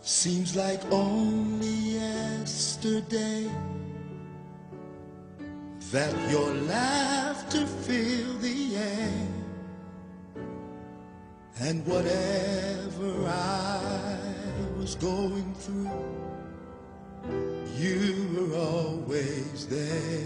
Seems like only yesterday that your laughter filled the air, and whatever I was going through, you were always there.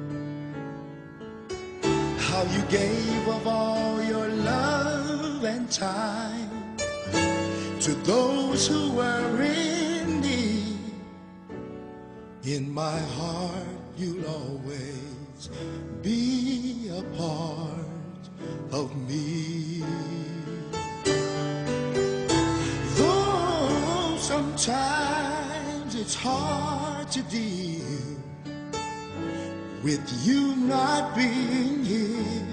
How you gave of all your love and time to those who were in need. In my heart you'll always be a part of me. Though sometimes it's hard to deal with you not being here,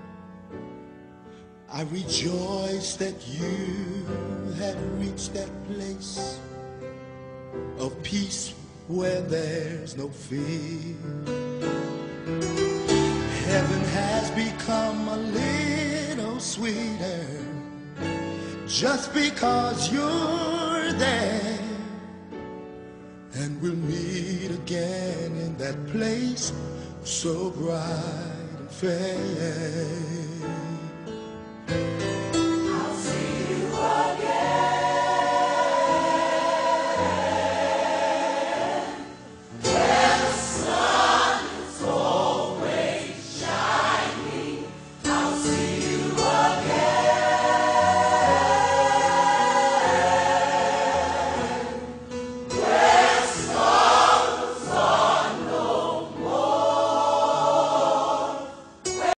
I rejoice that you had reached that place of peace where there's no fear. Heaven has become a little sweeter just because you're there, and we'll meet again in that place so bright and fair.